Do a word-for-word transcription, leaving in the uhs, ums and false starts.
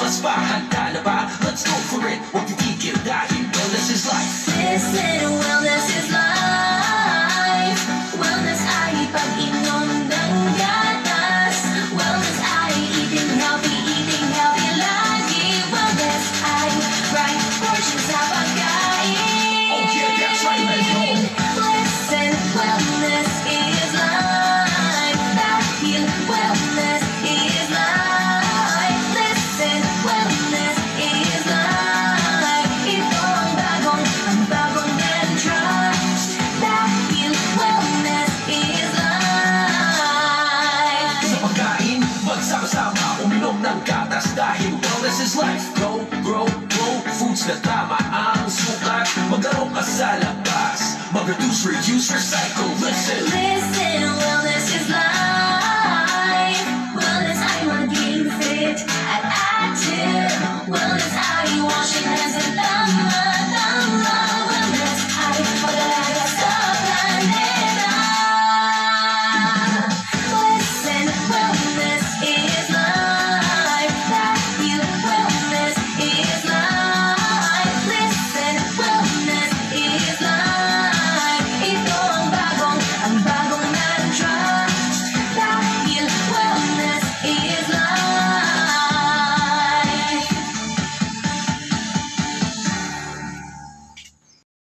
spa, handa na ba? Let's go for it, huwag titigil dahil wellness is life. Listen, wellness is life. Wellness ay pag-inom ng gatas. Wellness ay eating healthy, eating healthy lagi. Wellness ay right portion sa pagkain. Oh yeah, that's right, let's go. Listen, wellness is life. Dahil wellness is life. Listen, wellness is life. Ito ang bagong, ang bagong Entrust. Dahil wellness is life. Sa pagkain, magsama-sama, uminom ng gatas dahil wellness is life. Go, grow, grow, foods na tama ang sukat. Maglaro ka sa labas, mag-reduce, reduce, recycle. Listen, Listen, wellness is life.